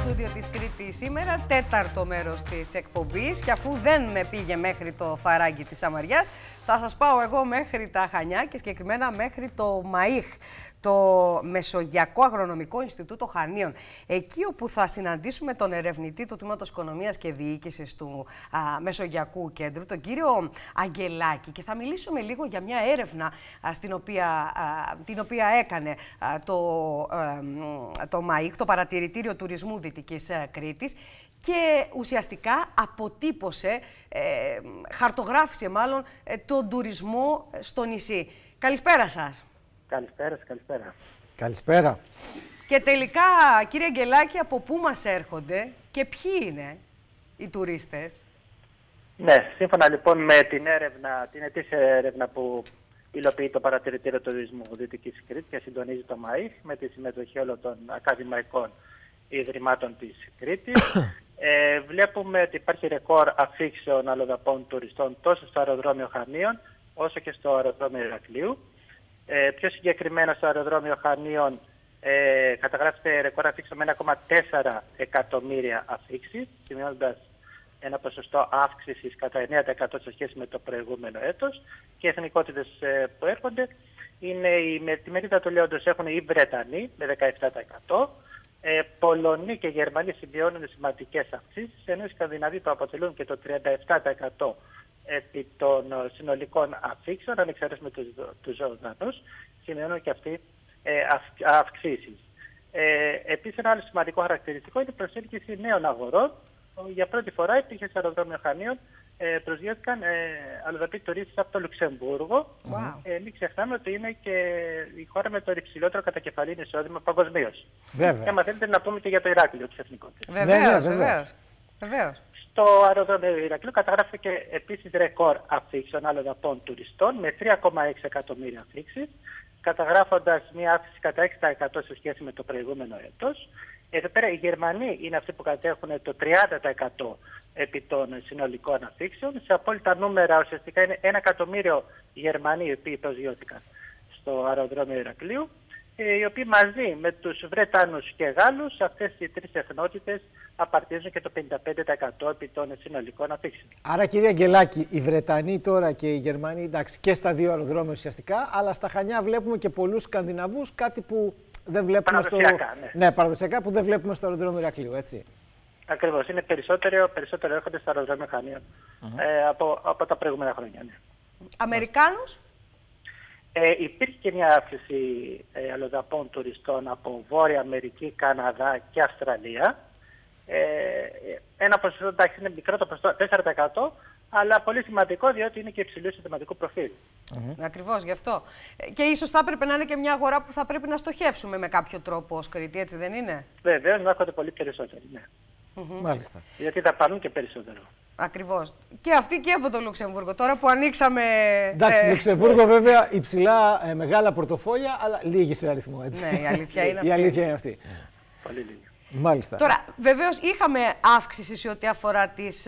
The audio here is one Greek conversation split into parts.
στούντιο της Κρήτης σήμερα, τέταρτο μέρος της εκπομπής, και αφού δεν με πήγε μέχρι το Φαράγγι της Σαμαριάς, θα σας πάω εγώ μέχρι τα Χανιά και συγκεκριμένα μέχρι το ΜΑΙΧ, το Μεσογειακό Αγρονομικό Ινστιτούτο Χανίων. Εκεί όπου θα συναντήσουμε τον ερευνητή του Τμήματος Οικονομίας και Διοίκησης του Μεσογειακού Κέντρου, τον κύριο Αγγελάκη, και θα μιλήσουμε λίγο για μια έρευνα την οποία έκανε το ΜΑΙΧ, το Παρατηρητήριο Τουρισμού Δυτικής Κρήτης, και ουσιαστικά αποτύπωσε, χαρτογράφησε μάλλον, τον τουρισμό στο νησί. Καλησπέρα σας. Καλησπέρα, καλησπέρα. Καλησπέρα. Και τελικά, κύριε Αγγελάκη, από πού μας έρχονται και ποιοι είναι οι τουρίστες? Ναι, σύμφωνα λοιπόν με την έρευνα, την ετήσια έρευνα που υλοποιεί το Παρατηρητήριο Τουρισμού Δυτικής Κρήτης και συντονίζει το ΜΑΙΧ με τη συμμετοχή όλων των ακαδημαϊκών ιδρυμάτων της Κρήτης, βλέπουμε ότι υπάρχει ρεκόρ αφήξεων αλλοδαπών τουριστών τόσο στο αεροδρόμιο Χανίων όσο και στο αεροδρόμιο Ηρακλείου. Πιο συγκεκριμένα στο αεροδρόμιο Χανίων καταγράφεται ρεκόρ αφήξεων με 1,4 εκατομμύρια αφήξεις, σημειώνοντας ένα ποσοστό αύξησης κατά 9% σε σχέση με το προηγούμενο έτος. Και οι εθνικότητες που έρχονται είναι με τη μερίδα του λέοντος έχουν οι Βρετανοί με 17%. Πολωνοί και Γερμανοί σημειώνουν σημαντικές αυξήσεις, ενώ οι Σκανδιναβοί που αποτελούν και το 37% επί των συνολικών αφήξεων, αν εξαιρέσουμε τους Ζωδανούς, σημειώνουν και αυτοί αυξήσεις. Επίσης, ένα άλλο σημαντικό χαρακτηριστικό είναι η προσέλκυση νέων αγορών. Για πρώτη φορά υπήρχε στο αεροδρόμιο Χανίων, προσγειώθηκαν αλλοδαποί τουρίστες από το Λουξεμβούργο. Μην ξεχνάμε ότι είναι και η χώρα με το υψηλότερο κατακεφαλήν εισόδημα παγκοσμίως. Και άμα θέλετε να πούμε και για το Ηράκλειο της εθνικότητας. Βεβαίως. Στο αεροδρόμιο Ηρακλείου καταγράφηκε επίσης ρεκόρ αφήξεων αλλοδαπών τουριστών με 3,6 εκατομμύρια αφήξεις, καταγράφοντας μια αύξηση κατά 6% σε σχέση με το προηγούμενο έτος. Εδώ πέρα οι Γερμανοί είναι αυτοί που κατέχουν το 30% επί των συνολικών αφήξεων. Σε απόλυτα νούμερα ουσιαστικά είναι 1 εκατομμύριο Γερμανοί οι οποίοι προσγειώθηκαν στο αεροδρόμιο Ηρακλείου, οι οποίοι μαζί με τους Βρετανούς και Γάλλους, αυτές οι τρεις εθνότητες απαρτίζουν και το 55% επί των συνολικών αφήξεων. Άρα, κύριε Αγγελάκη, οι Βρετανοί τώρα και οι Γερμανοί, εντάξει, και στα δύο αεροδρόμια ουσιαστικά, αλλά στα Χανιά βλέπουμε και πολλούς Σκανδιναβούς, κάτι που δεν βλέπουμε παραδοσιακά, που δεν βλέπουμε στο αεροδρόμιο Ηρακλείου, έτσι. Ακριβώς. Είναι περισσότερο έρχονται στο αεροδρόμιο Χανίων από τα προηγούμενα χρόνια. Ναι. Αμερικάνους? Υπήρχε και μια αύξηση αλλοδαπών τουριστών από Βόρεια Αμερική, Καναδά και Αυστραλία. Ένα ποσοστό, εντάξει, είναι μικρό το ποσοστό, 4%, αλλά πολύ σημαντικό διότι είναι και υψηλού συστηματικού προφίλ. Ακριβώς γι' αυτό. Και ίσως θα έπρεπε να είναι και μια αγορά που θα πρέπει να στοχεύσουμε με κάποιο τρόπο ως Κρήτη, έτσι δεν είναι? Βεβαίως, να έρχονται πολύ περισσότεροι, ναι. Μάλιστα. Γιατί θα πάρουν και περισσότερο. Ακριβώς. Και αυτοί και από το Λουξεμβούργο. Τώρα που ανοίξαμε. Εντάξει, Λουξεμβούργο βέβαια υψηλά μεγάλα πορτοφόλια, αλλά λίγοι σε αριθμό, έτσι. Ναι, η αλήθεια είναι αυτή. Η αλήθεια είναι αυτή. Πολύ λίγοι. Μάλιστα. Τώρα, βεβαίως είχαμε αύξηση σε ό,τι αφορά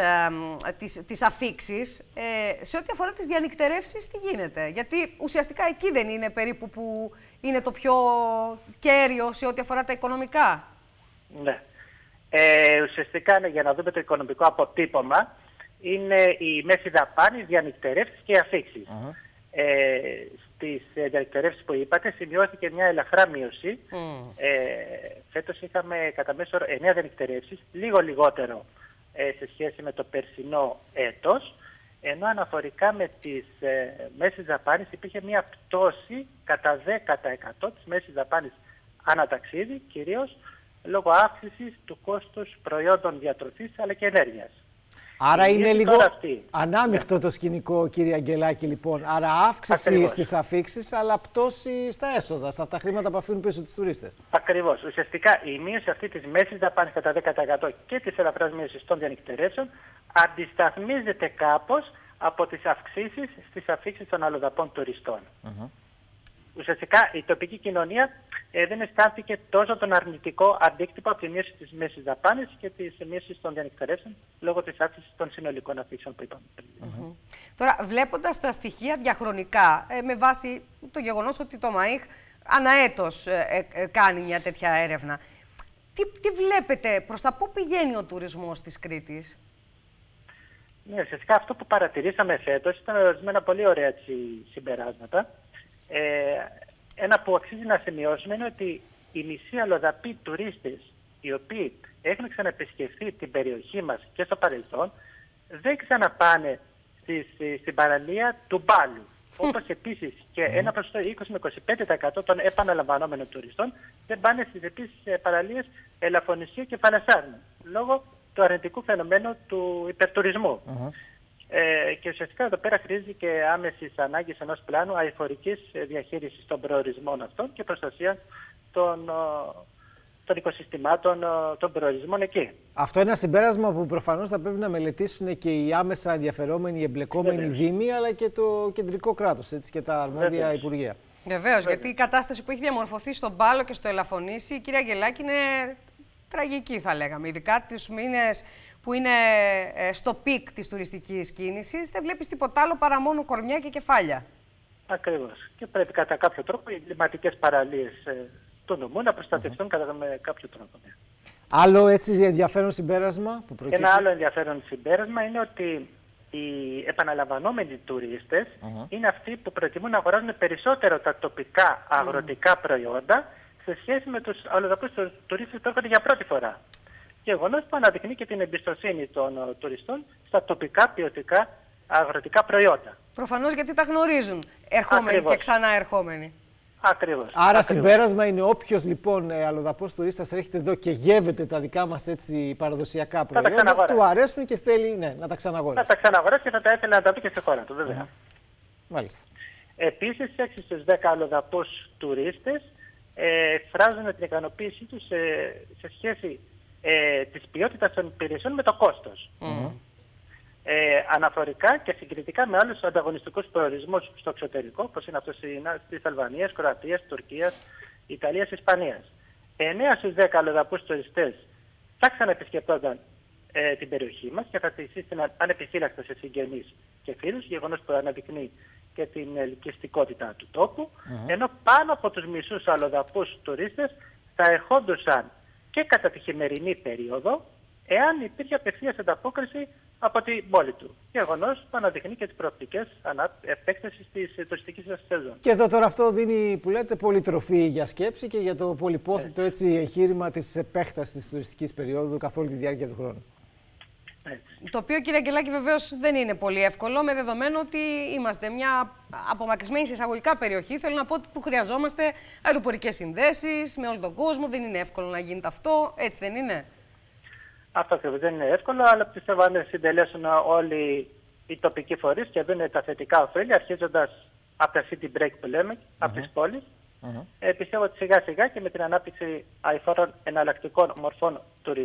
τις αφήξεις. Σε ό,τι αφορά τις διανυκτερεύσεις, τι γίνεται? Γιατί ουσιαστικά εκεί δεν είναι περίπου που είναι το πιο κέριο σε ό,τι αφορά τα οικονομικά? Ναι. Ουσιαστικά, για να δούμε το οικονομικό αποτύπωμα, είναι η μέση δαπάνη, διανυκτερεύσεις και αφήξεις. Στις διανυκτερεύσεις που είπατε σημειώθηκε μια ελαφρά μείωση. Φέτος είχαμε κατά μέσο 9 διανυκτερεύσεις, λίγο λιγότερο σε σχέση με το περσινό έτος, ενώ αναφορικά με τις μέσεις δαπάνης υπήρχε μια πτώση κατά 10% της μέσης δαπάνης αναταξίδι, κυρίως λόγω αύξησης του κόστους προϊόντων διατροφής αλλά και ενέργειας. Άρα είναι λίγο ανάμειχτο το σκηνικό, κύριε Αγγελάκη, λοιπόν. Άρα αύξηση στις αφήξεις, αλλά πτώση στα έσοδα, σε αυτά τα χρήματα που αφήνουν πίσω τις τουρίστες. Ακριβώς. Ουσιαστικά η μείωση αυτή της μέσης δαπάνης κατά 10% και της ελαφράς μείωσης των διανυκτερεύσεων αντισταθμίζεται κάπως από τις αυξήσεις στις αφήξεις των αλλοδαπών τουριστών. Ουσιαστικά η τοπική κοινωνία δεν αισθάνθηκε τόσο τον αρνητικό αντίκτυπο από τη μείωση της μέσης δαπάνης και της μείωσης των διανυκτερεύσεων λόγω της αύξησης των συνολικών αφήξεων που είπαμε. Τώρα, βλέποντας τα στοιχεία διαχρονικά, με βάση το γεγονός ότι το ΜΑΙΧ αναέτος κάνει μια τέτοια έρευνα, Τι βλέπετε, προς τα πού πηγαίνει ο τουρισμός της Κρήτης? Ναι, φυσικά αυτό που παρατηρήσαμε φέτος ήταν ορισμένα πολύ ωραία συμπεράσματα. Ένα που αξίζει να σημειώσουμε είναι ότι οι μισοί αλλοδαποί τουρίστες, οι οποίοι έχουν ξαναεπισκεφθεί την περιοχή μας και στο παρελθόν, δεν ξαναπάνε στην παραλία του Μπάλου. Όπως επίσης και ένα ποσοστό 20 με 25% των επαναλαμβανόμενων τουριστών δεν πάνε στις επίσης παραλίες Ελαφωνησίου και Φαλασσάρνου, λόγω του αρνητικού φαινομένου του υπερτουρισμού. Και ουσιαστικά εδώ πέρα χρήζει και άμεση ανάγκη ενός πλάνου αειφορικής διαχείρισης των προορισμών αυτών και προστασία των οικοσυστημάτων των προορισμών εκεί. Αυτό είναι ένα συμπέρασμα που προφανώς θα πρέπει να μελετήσουν και οι άμεσα ενδιαφερόμενοι, οι εμπλεκόμενοι δήμοι, αλλά και το κεντρικό κράτος, έτσι, και τα αρμόδια υπουργεία. Βεβαίως, γιατί η κατάσταση που έχει διαμορφωθεί στον Πάλο και στο Ελαφωνήσι, κυρία Αγγελάκη, είναι τραγική, θα λέγαμε. Ειδικά τις μήνες που είναι στο πικ της τουριστικής κίνησης, δεν βλέπεις τίποτα άλλο παρά μόνο κορμιά και κεφάλια. Ακριβώς. Και πρέπει κατά κάποιο τρόπο οι κλιματικές παραλίες του νομού να προστατευτούν με κάποιο τρόπο. Άλλο έτσι ενδιαφέρον συμπέρασμα που προκύπτει? Ένα άλλο ενδιαφέρον συμπέρασμα είναι ότι οι επαναλαμβανόμενοι τουρίστες είναι αυτοί που προτιμούν να αγοράζουν περισσότερο τα τοπικά αγροτικά προϊόντα σε σχέση με τους αλλοδαπούς τουρίστες που έρχονται για πρώτη φορά. Γεγονός που αναδεικνύει και την εμπιστοσύνη των τουριστών στα τοπικά ποιοτικά αγροτικά προϊόντα. Προφανώς, γιατί τα γνωρίζουν ερχόμενοι και ξανά ερχόμενοι. Ακριβώς. Άρα συμπέρασμα είναι όποιος λοιπόν αλλοδαπός τουρίστας έρχεται εδώ και γεύεται τα δικά μας έτσι παραδοσιακά προϊόντα, του αρέσουν και θέλει να τα ξαναγοράσει. Να τα ξαναγοράσει και θα τα ήθελε να τα πει και στη χώρα του, βέβαια. Μάλιστα. Επίσης, 6 στους 10 αλλοδαπούς τουρίστες εκφράζουν την ικανοποίησή τους σε σχέση της ποιότητας των υπηρεσιών με το κόστος. Αναφορικά και συγκριτικά με άλλους ανταγωνιστικούς προορισμούς στο εξωτερικό, όπως είναι αυτός της Αλβανίας, Κροατίας, Τουρκίας, Ιταλίας, Ισπανίας. 9 στους 10 αλλοδαπούς τουριστές θα ξαναεπισκεπτόνταν την περιοχή μας και θα τη σύστηναν ανεπιφύλακτα σε συγγενείς και φίλους, γεγονός που αναδεικνύει και την ελκυστικότητα του τόπου, ενώ πάνω από τους μισούς αλλοδαπούς τουρίστες θα ερχόντουσαν και κατά τη χειμερινή περίοδο, εάν υπήρχε απευθείας ανταπόκριση από την πόλη του. Γεγονός που αναδεικνύει και τις προοπτικές επέκτασης της τουριστικής σεζόν. Και εδώ τώρα αυτό δίνει, που λέτε, πολύ τροφή για σκέψη και για το πολυπόθητο εγχείρημα της επέκτασης της τουριστικής περίοδου καθ' όλη τη διάρκεια του χρόνου. Το οποίο, κύριε Αγγελάκη, βεβαίως δεν είναι πολύ εύκολο, με δεδομένο ότι είμαστε μια απομακρυσμένη σε εισαγωγικά περιοχή. Θέλω να πω ότι που χρειαζόμαστε αεροπορικές συνδέσεις με όλο τον κόσμο. Δεν είναι εύκολο να γίνεται αυτό, έτσι δεν είναι? Αυτό ακριβώς δεν είναι εύκολο, αλλά πιστεύω αν συντελέσουν όλοι οι τοπικοί φορείς και δουν τα θετικά ωφέλη, αρχίζοντας από τα city break που λέμε, από τις πόλεις, πιστεύω ότι σιγά σιγά και με την ανάπτυξη αειφόρων εναλλακτικών μορφών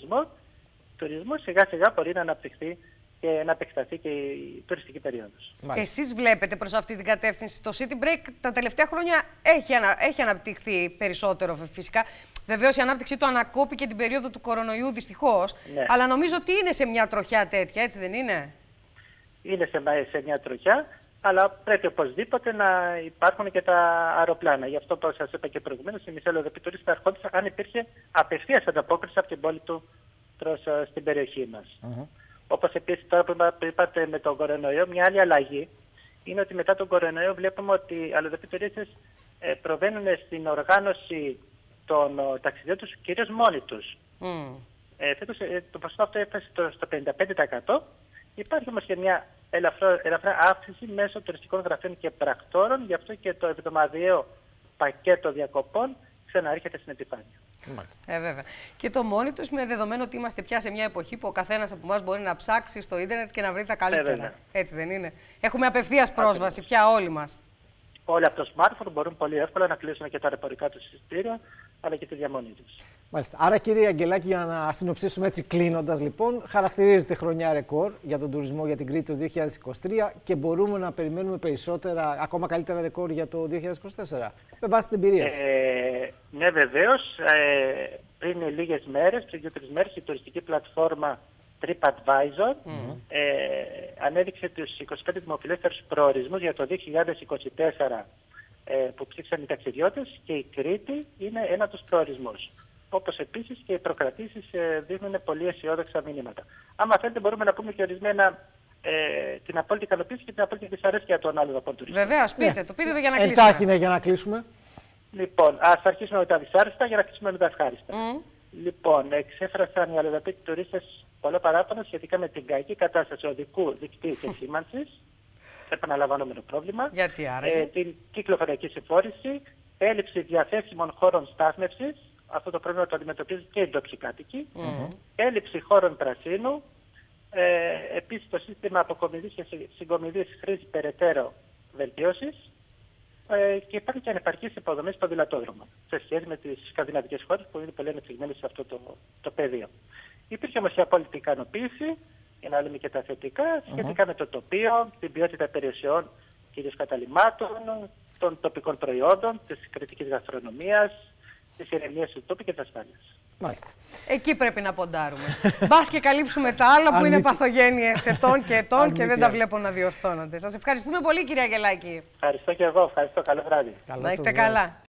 τουρισμού σιγά σιγά μπορεί να αναπτυχθεί και να επεκταθεί και η τουριστική περίοδος. Εσείς βλέπετε προς αυτή την κατεύθυνση? Το city break τα τελευταία χρόνια έχει αναπτυχθεί περισσότερο φυσικά. Βεβαίως η ανάπτυξή του ανακόπη και την περίοδο του κορονοϊού δυστυχώς, αλλά νομίζω ότι είναι σε μια τροχιά τέτοια, έτσι δεν είναι? Είναι σε μια τροχιά, αλλά πρέπει οπωσδήποτε να υπάρχουν και τα αεροπλάνα. Γι' αυτό που σας είπα και προηγουμένως, οι μισοί αλλοδαποί τουρίστες θα ερχόντουσαν αν υπήρχε απευθείας ανταπόκριση από την πόλη του προς στην περιοχή μας. Όπως επίσης τώρα που είπατε με τον κορονοϊό, μια άλλη αλλαγή είναι ότι μετά τον κορονοϊό βλέπουμε ότι οι αλλοδαποί τουρίστες προβαίνουν στην οργάνωση των ταξιδιών τους κυρίως μόνοι τους. Φέτος το ποσοστό αυτό έφτασε στο 55%. Υπάρχει όμως και μια ελαφρά αύξηση μέσω τουριστικών γραφείων και πρακτόρων, γι' αυτό και το εβδομαδιαίο πακέτο διακοπών ξαναέρχεται στην επιφάνεια. Βέβαια. Και το μόνοι τους, με δεδομένο ότι είμαστε πια σε μια εποχή που ο καθένας από εμάς μπορεί να ψάξει στο ίντερνετ και να βρει τα καλύτερα. Έτσι δεν είναι? Έχουμε απευθείας πρόσβαση πια όλοι μας. Όλοι από το smartphone μπορούν πολύ εύκολα να κλείσουν και τα αεροπορικά τους εισιτήρια, αλλά και τη διαμονή τους. Μάλιστα. Άρα, κύριε Αγγελάκη, για να συνοψίσουμε έτσι κλείνοντας, λοιπόν, χαρακτηρίζεται χρονιά ρεκόρ για τον τουρισμό για την Κρήτη το 2023 και μπορούμε να περιμένουμε περισσότερα, ακόμα καλύτερα ρεκόρ για το 2024, με βάση την εμπειρία σας. Ναι, βεβαίως. Πριν λίγες μέρες, πριν 2-3 μέρες, η τουριστική πλατφόρμα TripAdvisor ανέδειξε τους 25 δημοφιλέστερους προορισμούς για το 2024 που ψήφισαν οι ταξιδιώτες και η Κρήτη είναι ένα από τους προορισμούς. όπως επίσης και οι προκρατήσεις δίνουν πολύ αισιόδοξα μηνύματα. Άμα θέλετε, μπορούμε να πούμε και ορισμένα την απόλυτη ικανοποίηση και την απόλυτη δυσαρέσκεια των άλλων από τουρίστων. Βεβαίως, πείτε το για να κλείσουμε. Εντάχει, ναι, για να κλείσουμε. Λοιπόν, ας αρχίσουμε με τα δυσάρεστα για να κλείσουμε με τα ευχάριστα. Λοιπόν, εξέφρασαν οι αλλοδαποί τουρίστες πολλά παράπονα σχετικά με την κακή κατάσταση οδικού δικτύου και σήμανσης, επαναλαμβανόμενο πρόβλημα, γιατί άραγε, την κυκλοφοριακή συμφόρηση, έλλειψη διαθέσιμων χώρων στάθμευσης, αυτό το πρόβλημα το αντιμετωπίζουν και οι ντόπιοι κάτοικοι, έλλειψη χώρων πρασίνου, επίσης το σύστημα αποκομιδής και συγκομιδής χρήζει περαιτέρω βελτίωσης, και υπάρχει και ανεπαρκής υποδομής ποδηλατόδρομων σε σχέση με τις σκανδιναβικές χώρες που είναι πολύ ανεπτυγμένες σε αυτό το πεδίο. Υπήρχε όμως η απόλυτη ικανοποίηση, για να λέμε και τα θετικά, σχετικά με το τοπίο, την ποιότητα περιουσιών, κυρίως καταλυμάτων, των τοπικών προϊόντων, της κριτικής γαστρονομίας, της ηρεμίας του τόπου και της ασφάλειας. Μάλιστα. Εκεί πρέπει να ποντάρουμε. Μπας και καλύψουμε τα άλλα που είναι παθογένειες ετών και ετών και δεν τα βλέπω να διορθώνονται. Σας ευχαριστούμε πολύ, κυρία Αγγελάκη. Ευχαριστώ και εγώ. Ευχαριστώ. Καλό βράδυ. Να είστε καλά.